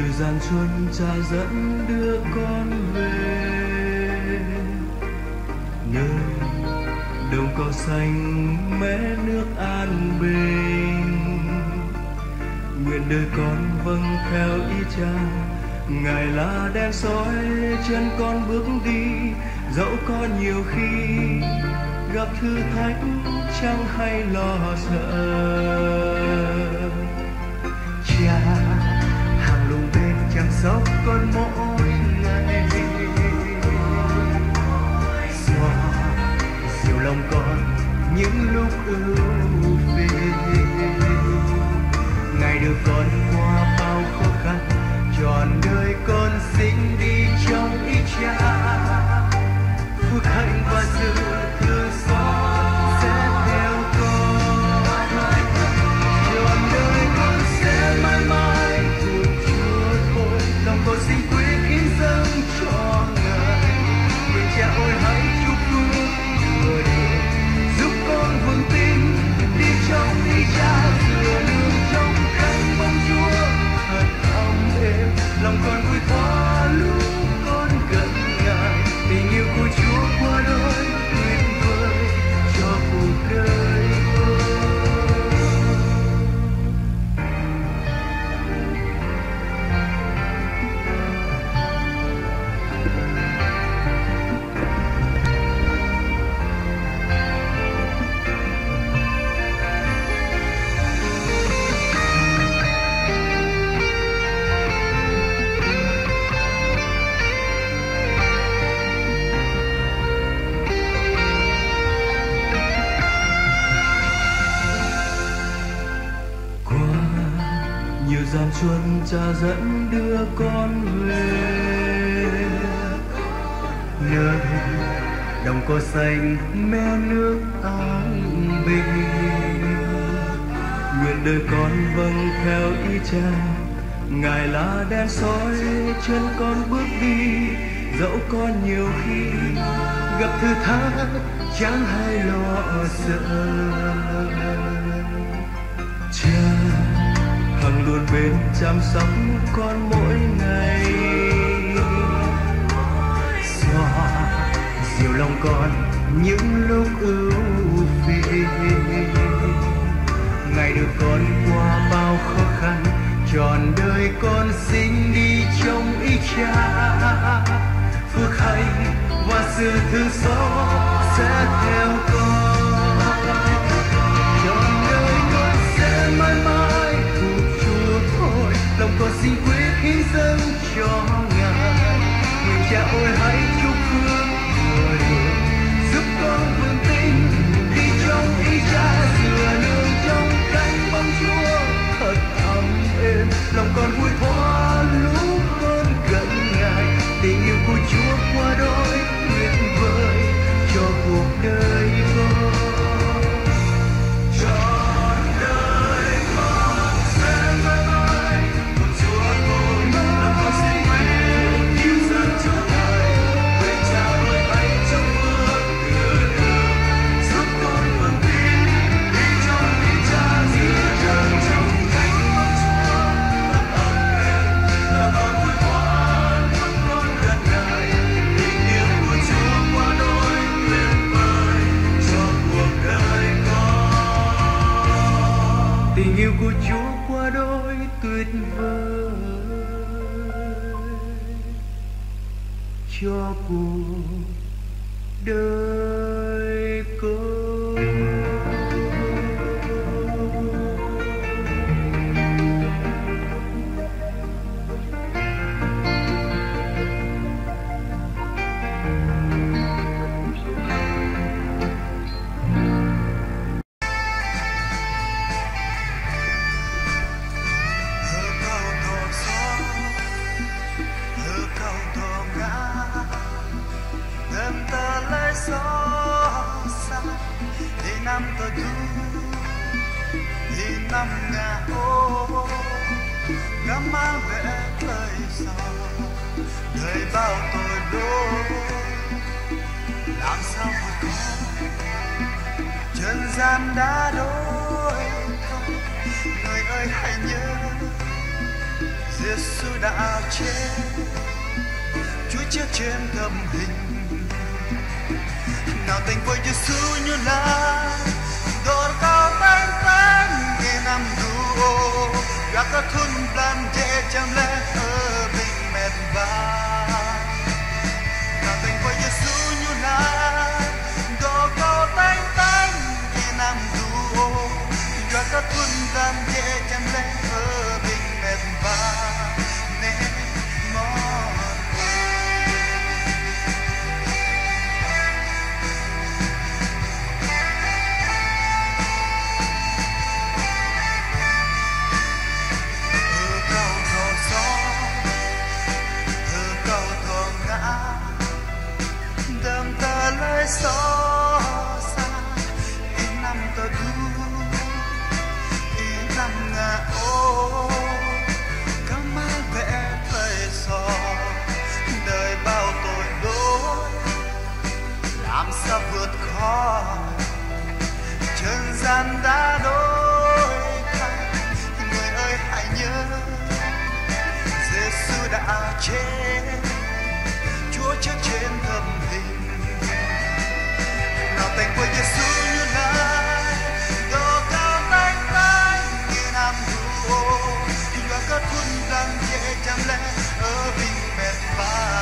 như gian chuông cha dẫn đưa con về nơi đồng cỏ xanh mé nước an bình. Nguyện đời con vâng theo ý cha, Ngài là đèn soi chân con bước đi, dẫu có nhiều khi gặp thử thách chẳng hay lo sợ. Cha hàng lùng bên chăm sóc con mỗi ngày, xoa dịu lòng con những lúc ưu phiền. Ngài đưa con qua bao khó khăn, trọn đời con sinh đi trong ý cha. Phước hạnh và sự thương xót sẽ theo con, trọn đời con sẽ mãi mãi thuộc Chúa thôi. Lòng con xin quyết hiến dâng cho Ngài, nguyện Cha ơi hãy chúc phước vừa điều, giúp con vững tin đi trong ý cha, dựa nương trong cánh bóng Chúa thật ấm êm. Lòng con vui thoa lúc con gần Ngài, tình yêu của Chúa qua đời tuyệt vời cho cuộc đời con. Nhiều gian chuông cha dẫn đưa con về nơi đồng cỏ xanh mé nước an bình. Nguyện đời con vâng theo ý cha, Ngài là đèn soi chân con bước đi, dẫu có nhiều khi gặp thử thách chẳng hay lo sợ. Cha hằng luôn bên chăm sóc con mỗi ngày, xoa dịu lòng con những lúc ưu phiền. Ngài đưa con qua bao khó khăn, trọn đời con sinh đi trong ý cha. Phước hạnh và sự thương xót sẽ theo con, trọn đời con sẽ mãi mãi thuộc Chúa thôi. Lòng con xin quyết hiến dâng cho Ngài, nguyện Cha ơi hãy chúc phước vừa điều, giúp con vững tin đi trong ý cha, dựa nương trong cánh bóng Chúa thật ấm êm. Lòng con vui thoa lúc con gần Ngài, tình yêu của Chúa qua đôi tuyệt vời cho cuộc đời con. Trọn đời con sẽ mãi mãi thuộc Chúa thôi. Lòng con xin nguyện hiến dâng cho Ngài, nguyện Cha ơi hãy trong phước đưa đường, giúp con vững tin đi trong ý cha, dựa chân trong cánh bóng Chúa thật ấm êm. Lòng con vui thoa lúc con gần Ngài, tình yêu của Chúa qua đôi tuyệt vời cho cuộc đời con. Tình yêu của Chúa qua đôi tuyệt vời cho cuộc đời con. Năm ngà ô ngắm mang vẻ lời gió đời bao tội lỗi, làm sao vượt qua trần gian đã đổi thay. Người ơi hãy nhớ Giêsu đã chết, Chúa chết trên thập hình. Nào tình với Giêsu như là đột cao tanh tanh nghe năm đua, gác các thun plan dễ chăm lẽ ở bình mệt vã. Nào tình với Giêsu như là đột cao tanh tanh nghe năm đua, gác các thun plan dễ chăm lẽ ở bình mệt vã. Xót xa in năm tơ du in năm ngà ô cắm mái vẽ thời sò đời bao tội lỗi làm sao vượt khó trần gian đã đổi thay. Người ơi hãy nhớ Giêsu đã chết, Chúa chết trên thập hình. Tình với Giêsu như lai đô cao tanh tanh như năm đua, hình đoán các thun đang dễ chăm lẽ ở bình mệt vã.